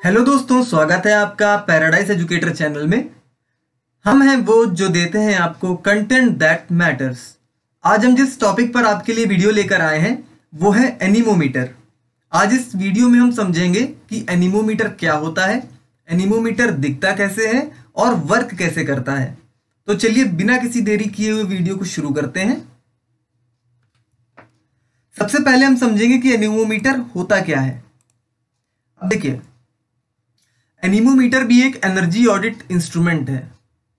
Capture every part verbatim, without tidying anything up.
Hello दोस्तों, स्वागत है आपका पैराडाइज एजुकेटर चैनल में। हम हैं वो जो देते हैं आपको कंटेंट दैट मैटर्स। आज हम जिस टॉपिक पर आपके लिए वीडियो लेकर आए हैं वो है एनीमोमीटर। आज इस वीडियो में हम समझेंगे कि एनीमोमीटर क्या होता है, एनीमोमीटर दिखता कैसे है और वर्क कैसे करता है। तो चलिए बिना किसी देरी किए हुए वीडियो को शुरू करते हैं। सबसे पहले हम समझेंगे कि एनीमोमीटर होता क्या है। अब देखिए, एनीमोमीटर भी एक एनर्जी ऑडिट इंस्ट्रूमेंट है।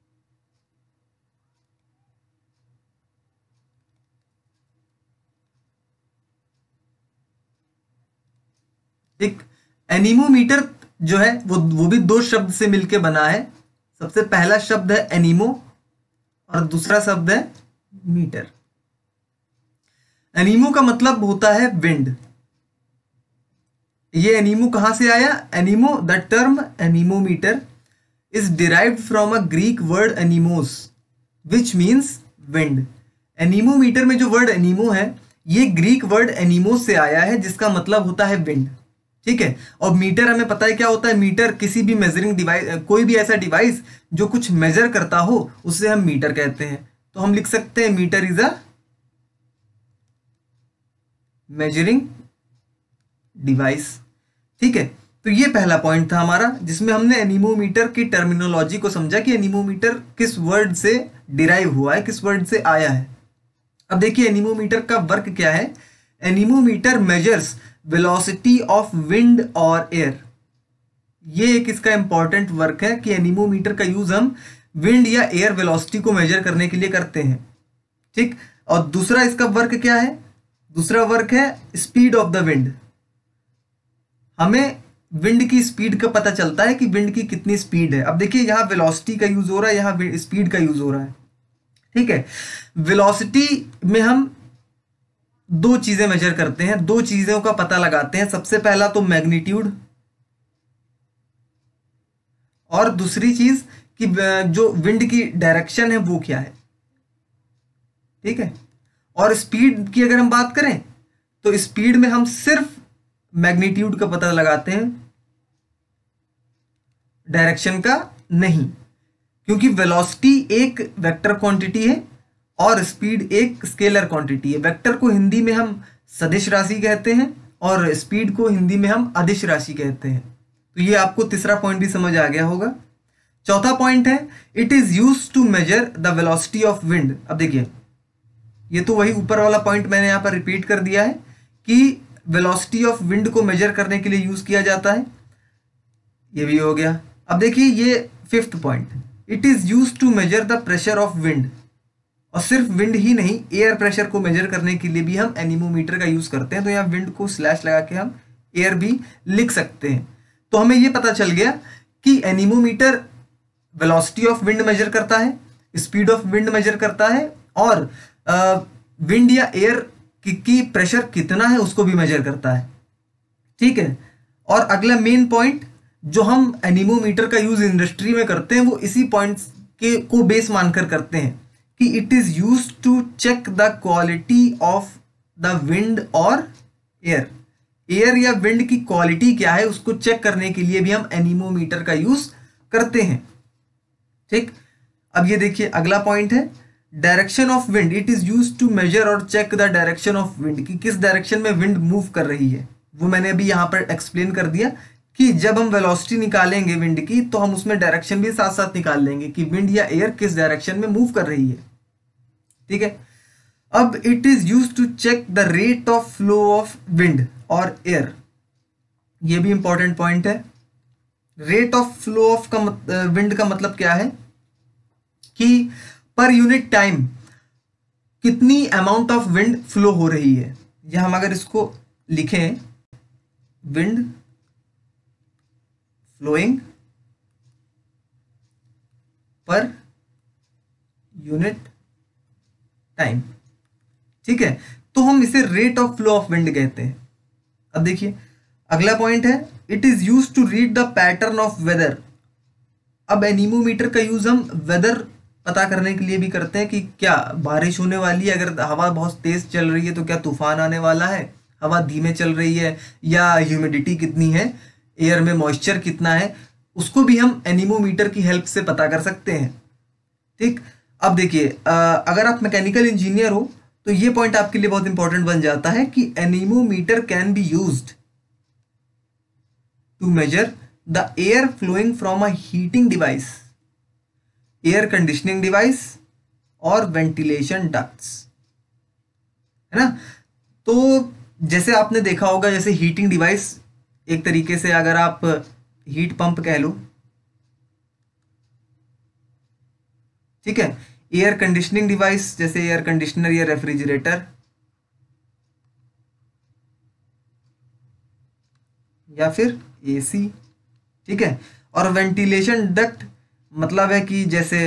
एक एनीमोमीटर जो है वो वो भी दो शब्द से मिलके बना है। सबसे पहला शब्द है एनीमो और दूसरा शब्द है मीटर। एनीमो का मतलब होता है विंड। ये एनीमो कहां से आया? Anemo, the term anemometer is derived from a Greek word anemos which means wind. Anemometer में जो वर्ड एनीमो है ये ग्रीक वर्ड एनीमोस से आया है जिसका मतलब होता है विंड। ठीक है। और मीटर हमें पता है क्या होता है। मीटर किसी भी मेजरिंग डिवाइस, कोई भी ऐसा डिवाइस जो कुछ मेजर करता हो उसे हम मीटर कहते हैं। तो हम लिख सकते हैं meter is a measuring device. ठीक है। तो ये पहला पॉइंट था हमारा जिसमें हमने एनीमोमीटर की टर्मिनोलॉजी को समझा कि एनीमोमीटर किस वर्ड से डिराइव हुआ है, किस वर्ड से आया है। अब देखिए एनीमोमीटर का वर्क क्या है। Anemometer measures velocity of wind और एयर। ये एक इसका इंपॉर्टेंट वर्क है कि एनीमोमीटर का यूज हम विंड या एयर वेलोसिटी को मेजर करने के लिए करते हैं। ठीक। और दूसरा इसका वर्क क्या है? दूसरा वर्क है स्पीड ऑफ द विंड। हमें विंड की स्पीड का पता चलता है कि विंड की कितनी स्पीड है। अब देखिए यहां वेलोसिटी का यूज हो रहा है, यहां स्पीड का यूज हो रहा है। ठीक है। वेलोसिटी में हम दो चीजें मेजर करते हैं, दो चीजों का पता लगाते हैं। सबसे पहला तो मैग्नीट्यूड और दूसरी चीज कि जो विंड की डायरेक्शन है वो क्या है। ठीक है। और स्पीड की अगर हम बात करें तो स्पीड में हम सिर्फ मैग्नीट्यूड का पता लगाते हैं, डायरेक्शन का नहीं, क्योंकि वेलोसिटी एक वेक्टर क्वांटिटी है और स्पीड एक स्केलर क्वांटिटी है। वेक्टर को हिंदी में हम सदिश राशि कहते हैं और स्पीड को हिंदी में हम अदिश राशि कहते हैं। तो ये आपको तीसरा पॉइंट भी समझ आ गया होगा। चौथा पॉइंट है it is used to measure the velocity of wind. अब देखिए ये तो वही ऊपर वाला पॉइंट मैंने यहां पर रिपीट कर दिया है कि वेलोसिटी ऑफ विंड को मेजर करने के लिए यूज किया जाता है। ये भी हो गया। अब देखिए ये fifth point, it is used to measure the pressure of wind. और सिर्फ विंड ही नहीं, एयर प्रेशर को मेजर करने के लिए भी हम एनीमोमीटर का यूज करते हैं। तो यहाँ विंड को स्लैश लगा के हम एयर भी लिख सकते हैं। तो हमें यह पता चल गया कि anemometer velocity of wind measure करता है, स्पीड ऑफ विंड मेजर करता है और विंड या एयर की, की प्रेशर कितना है उसको भी मेजर करता है। ठीक है। और अगला मेन पॉइंट जो हम एनीमोमीटर का यूज इंडस्ट्री में करते हैं वो इसी पॉइंट्स के को बेस मानकर करते हैं कि it is used to check the quality of the wind और एयर। एयर या विंड की क्वालिटी क्या है उसको चेक करने के लिए भी हम एनीमोमीटर का यूज करते हैं। ठीक। अब ये देखिए अगला पॉइंट है direction of wind. It is used to measure और check the direction of wind की किस डायरेक्शन में विंड मूव कर रही है। वो मैंने अभी यहां पर एक्सप्लेन कर दिया कि जब हम वेलोसिटी निकालेंगे विंड की तो हम उसमें डायरेक्शन भी साथ साथ निकाल लेंगे कि विंड या एयर किस डायरेक्शन में मूव कर रही है। ठीक है। अब it is used to check the rate of flow of wind और एयर। ये भी इंपॉर्टेंट पॉइंट है। रेट ऑफ फ्लो ऑफ का विंड का मतलब क्या है कि पर यूनिट टाइम कितनी अमाउंट ऑफ विंड फ्लो हो रही है। या हम अगर इसको लिखें wind flowing per unit time. ठीक है। तो हम इसे rate of flow of wind कहते हैं। अब देखिए अगला पॉइंट है it is used to read the pattern of weather. अब एनीमोमीटर का यूज हम वेदर पता करने के लिए भी करते हैं कि क्या बारिश होने वाली है, अगर हवा बहुत तेज चल रही है तो क्या तूफान आने वाला है, हवा धीमे चल रही है या ह्यूमिडिटी कितनी है, एयर में मॉइस्चर कितना है, उसको भी हम एनीमोमीटर की हेल्प से पता कर सकते हैं। ठीक, अब देखिए, अगर आप मैकेनिकल इंजीनियर हो तो ये पॉइंट आपके लिए बहुत इंपॉर्टेंट बन जाता है कि anemometer can be used to measure the air flowing from a heating device, air conditioning device और वेंटिलेशन डक्ट्स, है ना। तो जैसे आपने देखा होगा, जैसे हीटिंग डिवाइस, एक तरीके से अगर आप हीट पंप कह लो, ठीक है। एयर कंडीशनिंग डिवाइस जैसे एयर कंडीशनर या रेफ्रिजरेटर, या फिर एसी, ठीक है। और वेंटिलेशन डक्ट मतलब है कि जैसे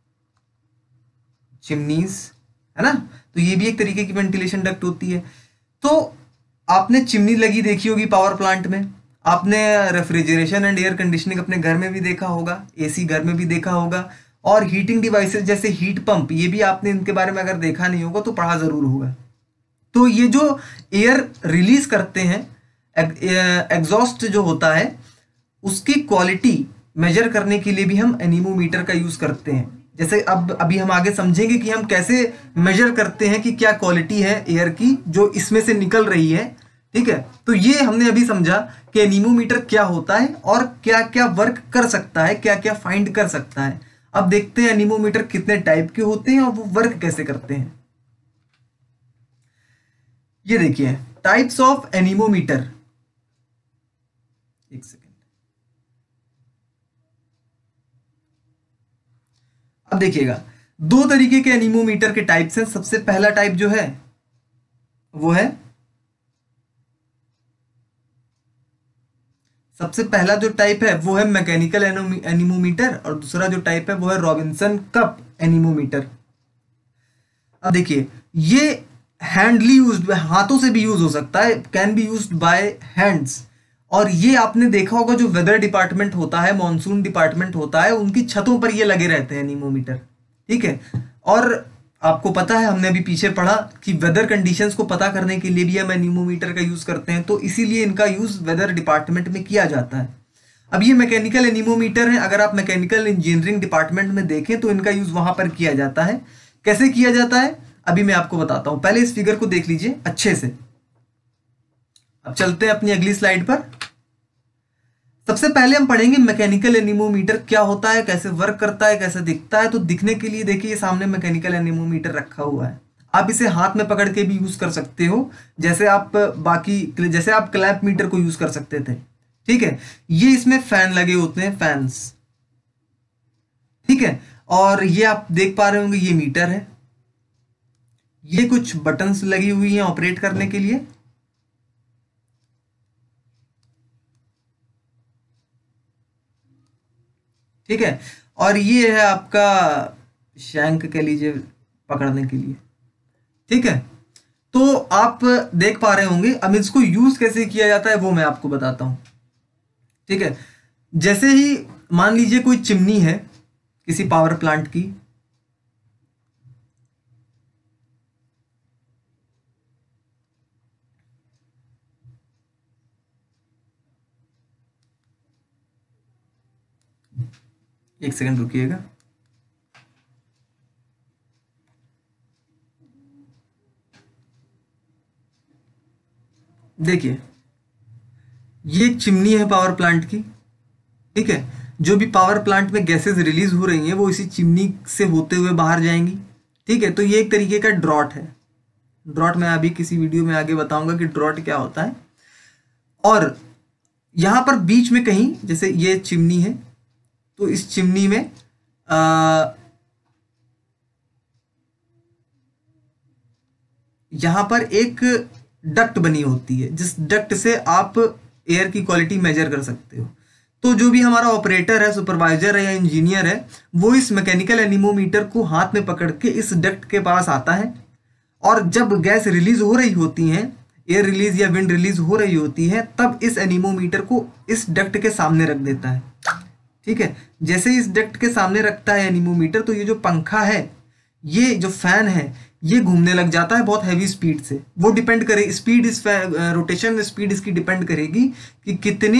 चिमनीज, है ना, तो ये भी एक तरीके की वेंटिलेशन डक्ट होती है। तो आपने चिमनी लगी देखी होगी पावर प्लांट में, आपने रेफ्रिजरेशन एंड एयर कंडीशनिंग अपने घर में भी देखा होगा, एसी घर में भी देखा होगा, और हीटिंग डिवाइसेस जैसे हीट पंप, ये भी आपने इनके बारे में अगर देखा नहीं होगा तो पढ़ा जरूर होगा। तो ये जो एयर रिलीज करते हैं, एग्जॉस्ट जो होता है, उसकी क्वालिटी मेजर करने के लिए भी हम एनीमोमीटर का यूज करते हैं। जैसे अब अभी हम आगे समझेंगे कि हम कैसे मेजर करते हैं कि क्या क्वालिटी है एयर की जो इसमें से निकल रही है, ठीक है। तो ये हमने अभी समझा कि एनीमोमीटर क्या होता है और क्या क्या वर्क कर सकता है, क्या क्या फाइंड कर सकता है। अब देखते हैं एनीमोमीटर कितने टाइप के होते हैं और वो वर्क कैसे करते हैं। ये देखिए टाइप्स ऑफ एनीमोमीटर, एक सेकेंड। अब देखिएगा, दो तरीके के एनीमोमीटर के टाइप्स हैं। सबसे पहला टाइप जो है वो है सबसे पहला जो टाइप है वो है मैकेनिकल एनीमोमीटर, और दूसरा जो टाइप है वो है रॉबिन्सन कप एनीमोमीटर। अब देखिए, ये हैंडली यूज, हाथों से भी यूज हो सकता है, can be used by hands. और ये आपने देखा होगा जो वेदर डिपार्टमेंट होता है, मॉनसून डिपार्टमेंट होता है, उनकी छतों पर ये लगे रहते हैं एनीमोमीटर, ठीक है। और आपको पता है, हमने अभी पीछे पढ़ा कि वेदर कंडीशंस को पता करने के लिए भी हम एनीमोमीटर का यूज करते हैं, तो इसीलिए इनका यूज वेदर डिपार्टमेंट में किया जाता है। अब ये मैकेनिकल एनीमोमीटर है, अगर आप मैकेनिकल इंजीनियरिंग डिपार्टमेंट में देखें तो इनका यूज वहां पर किया जाता है। कैसे किया जाता है अभी मैं आपको बताता हूं, पहले इस फिगर को देख लीजिए अच्छे से। अब चलते हैं अपनी अगली स्लाइड पर। सबसे पहले हम पढ़ेंगे मैकेनिकल एनीमोमीटर क्या होता है, कैसे वर्क करता है, कैसे दिखता है। तो दिखने के लिए देखिए, सामने मैकेनिकल एनीमोमीटर रखा हुआ है। आप इसे हाथ में पकड़ के भी यूज कर सकते हो, जैसे आप बाकी जैसे आप क्लैंप मीटर को यूज कर सकते थे, ठीक है। ये इसमें फैन लगे होते हैं, फैंस, ठीक है। और ये आप देख पा रहे होंगे, ये मीटर है, ये कुछ बटन्स लगी हुई हैं ऑपरेट करने के लिए, ठीक है। और ये है आपका शैंक कह लीजिए, पकड़ने के लिए, ठीक है। तो आप देख पा रहे होंगे। अब इसको यूज कैसे किया जाता है वो मैं आपको बताता हूं, ठीक है। जैसे ही मान लीजिए कोई चिमनी है किसी पावर प्लांट की, एक सेकंड रुकिएगा। देखिए, ये एक चिमनी है पावर प्लांट की, ठीक है। जो भी पावर प्लांट में गैसेस रिलीज हो रही हैं वो इसी चिमनी से होते हुए बाहर जाएंगी, ठीक है। तो ये एक तरीके का ड्रॉट है। ड्रॉट मैं अभी किसी वीडियो में आगे बताऊंगा कि ड्रॉट क्या होता है। और यहां पर बीच में कहीं, जैसे ये चिमनी है, तो इस चिमनी में आ, यहां पर एक डक्ट बनी होती है, जिस डक्ट से आप एयर की क्वालिटी मेजर कर सकते हो। तो जो भी हमारा ऑपरेटर है, सुपरवाइजर है या इंजीनियर है, वो इस मैकेनिकल एनीमोमीटर को हाथ में पकड़ के इस डक्ट के पास आता है, और जब गैस रिलीज हो रही होती है, एयर रिलीज या विंड रिलीज हो रही होती है, तब इस एनीमोमीटर को इस डक्ट के सामने रख देता है, ठीक है। जैसे इस डक्ट के सामने रखता है एनीमोमीटर, तो ये जो पंखा है, ये जो फैन है, ये घूमने लग जाता है बहुत हैवी स्पीड से। वो डिपेंड करे स्पीड, इस रोटेशन स्पीड इसकी डिपेंड करेगी कि कितनी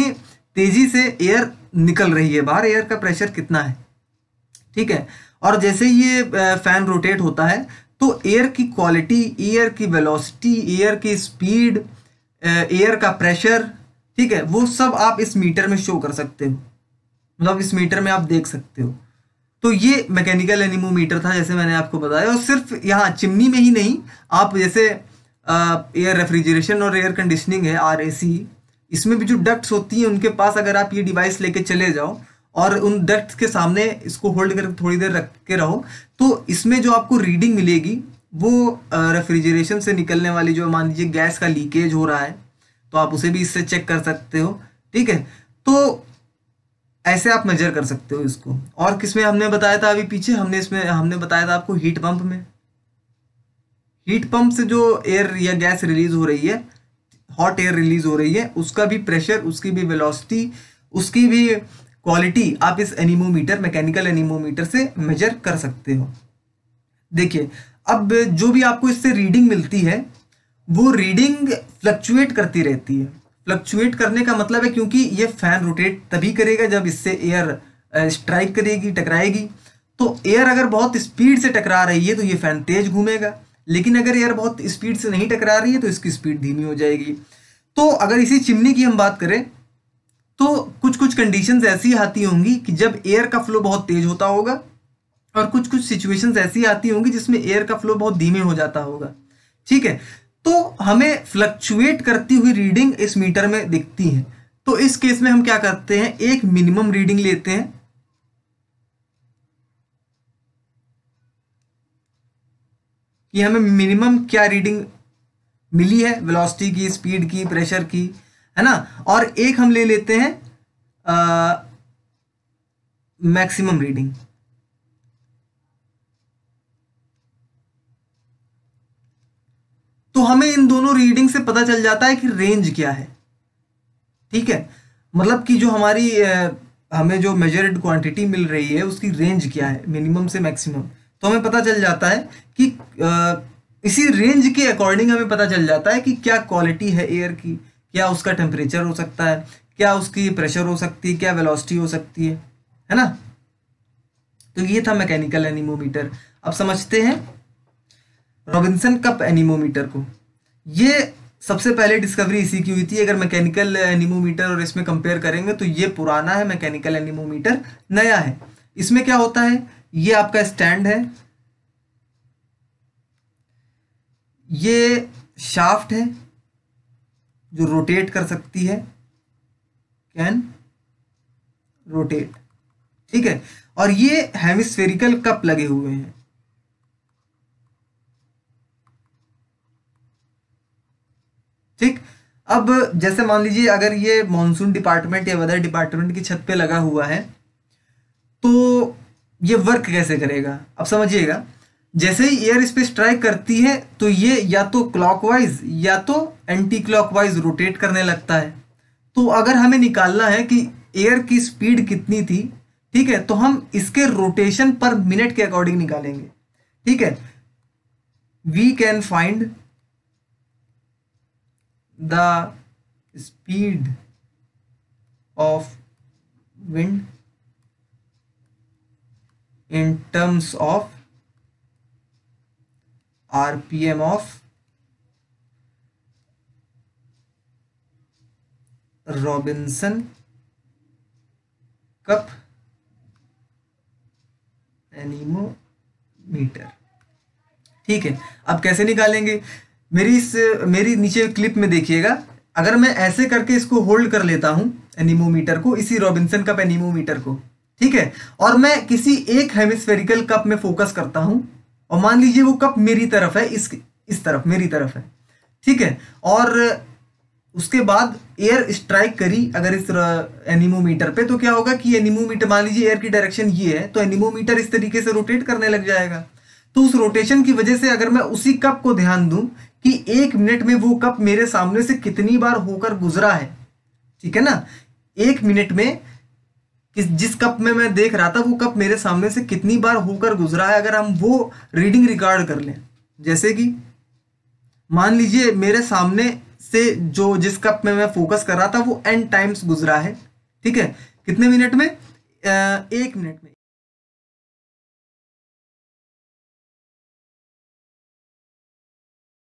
तेजी से एयर निकल रही है बाहर, एयर का प्रेशर कितना है, ठीक है। और जैसे ये फैन रोटेट होता है तो एयर की क्वालिटी, एयर की वेलोसिटी, एयर की स्पीड, एयर का प्रेशर, ठीक है, वो सब आप इस मीटर में शो कर सकते हो, मतलब इस मीटर में आप देख सकते हो। तो ये मैकेनिकल एनीमोमीटर था जैसे मैंने आपको बताया। और सिर्फ यहाँ चिमनी में ही नहीं, आप जैसे एयर रेफ्रिजरेशन और एयर कंडीशनिंग है, आर ए सी, इसमें भी जो डक्ट्स होती हैं उनके पास अगर आप ये डिवाइस लेके चले जाओ और उन डक्ट्स के सामने इसको होल्ड करके थोड़ी देर रख के रहो, तो इसमें जो आपको रीडिंग मिलेगी वो रेफ्रिजरेशन से निकलने वाली, जो मान लीजिए गैस का लीकेज हो रहा है तो आप उसे भी इससे चेक कर सकते हो, ठीक है। तो ऐसे आप मेजर कर सकते हो इसको। और किसमें हमने बताया था अभी पीछे, हमने इसमें हमने बताया था आपको हीट पंप में। हीट पंप से जो एयर या गैस रिलीज हो रही है, हॉट एयर रिलीज हो रही है, उसका भी प्रेशर, उसकी भी वेलोसिटी, उसकी भी क्वालिटी आप इस एनीमोमीटर, मैकेनिकल एनीमोमीटर से मेजर कर सकते हो। देखिए अब जो भी आपको इससे रीडिंग मिलती है वो रीडिंग फ्लक्चुएट करती रहती है। फ्लक्चुएट करने का मतलब है क्योंकि ये फैन रोटेट तभी करेगा जब इससे एयर स्ट्राइक करेगी, टकराएगी। तो एयर अगर बहुत स्पीड से टकरा रही है तो ये फैन तेज घूमेगा, लेकिन अगर एयर बहुत स्पीड से नहीं टकरा रही है तो इसकी स्पीड धीमी हो जाएगी। तो अगर इसी चिमनी की हम बात करें तो कुछ कुछ कंडीशंस ऐसी आती होंगी कि जब एयर का फ्लो बहुत तेज होता होगा, और कुछ कुछ सिचुएशंस ऐसी आती होंगी जिसमें एयर का फ्लो बहुत धीमे हो जाता होगा, ठीक है। तो हमें फ्लक्चुएट करती हुई रीडिंग इस मीटर में दिखती है। तो इस केस में हम क्या करते हैं, एक मिनिमम रीडिंग लेते हैं, कि हमें मिनिमम क्या रीडिंग मिली है, वेलोसिटी की, स्पीड की, प्रेशर की, है ना। और एक हम ले लेते हैं मैक्सिमम रीडिंग। तो हमें इन दोनों रीडिंग से पता चल जाता है कि रेंज क्या है, ठीक है। मतलब कि जो हमारी आ, हमें जो मेजर्ड क्वांटिटी मिल रही है उसकी रेंज क्या है, मिनिमम से मैक्सिमम। तो हमें पता चल जाता है कि आ, इसी रेंज के अकॉर्डिंग हमें पता चल जाता है कि क्या क्वालिटी है एयर की, क्या उसका टेम्परेचर हो सकता है, क्या उसकी प्रेशर हो सकती है, क्या वेलोसिटी हो सकती है, है ना। तो ये था मैकेनिकल एनीमोमीटर। अब समझते हैं रॉबिन्सन कप एनीमोमीटर को। ये सबसे पहले डिस्कवरी इसी की हुई थी। अगर मैकेनिकल एनीमोमीटर और इसमें कंपेयर करेंगे तो ये पुराना है, मैकेनिकल एनीमोमीटर नया है। इसमें क्या होता है, ये आपका स्टैंड है, ये शाफ्ट है जो रोटेट कर सकती है, कैन रोटेट, ठीक है। और ये हेमिस्फेरिकल कप लगे हुए हैं, ठीक। अब जैसे मान लीजिए अगर ये मॉनसून डिपार्टमेंट या वेदर डिपार्टमेंट की छत पे लगा हुआ है तो ये वर्क कैसे करेगा, अब समझिएगा। जैसे ही एयर इस पे स्ट्राइक करती है तो ये या तो क्लॉकवाइज या तो एंटी क्लॉकवाइज रोटेट करने लगता है। तो अगर हमें निकालना है कि एयर की स्पीड कितनी थी, ठीक है, तो हम इसके रोटेशन पर मिनट के अकॉर्डिंग निकालेंगे, ठीक है। We can find the speed of wind in terms of R P M of Robinson cup anemometer, ठीक है। अब कैसे निकालेंगे, मेरी इस मेरी नीचे क्लिप में देखिएगा। अगर मैं ऐसे करके इसको होल्ड कर लेता हूं एनीमोमीटर को, इसी रॉबिन्सन कप एनीमोमीटर को, ठीक है, और मैं किसी एक हेमिस्फेरिकल कप में फोकस करता हूं, और मान लीजिए वो कप मेरी तरफ है, इस इस तरफ मेरी तरफ है, ठीक है, और उसके बाद एयर स्ट्राइक करी अगर इस एनीमोमीटर पे, तो क्या होगा कि एनीमोमीटर, मान लीजिए एयर की डायरेक्शन ये है तो एनीमोमीटर इस तरीके से रोटेट करने लग जाएगा। तो उस रोटेशन की वजह से अगर मैं उसी कप को ध्यान दूं कि एक मिनट में वो कप मेरे सामने से कितनी बार होकर गुजरा है, ठीक है ना, एक मिनट में किस जिस कप में मैं देख रहा था वो कप मेरे सामने से कितनी बार होकर गुजरा है, अगर हम वो रीडिंग रिकॉर्ड कर लें। जैसे कि मान लीजिए मेरे सामने से जो जिस कप में मैं फोकस कर रहा था वो एन टाइम्स गुजरा है, ठीक है, कितने मिनट में? अ, एक मिनट में।